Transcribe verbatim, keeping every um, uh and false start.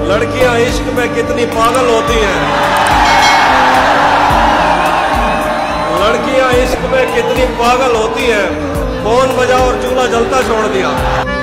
लड़कियां इश्क में कितनी पागल होती हैं, लड़कियां इश्क में कितनी पागल होती हैं। फोन बजा और चूल्हा जलता छोड़ दिया।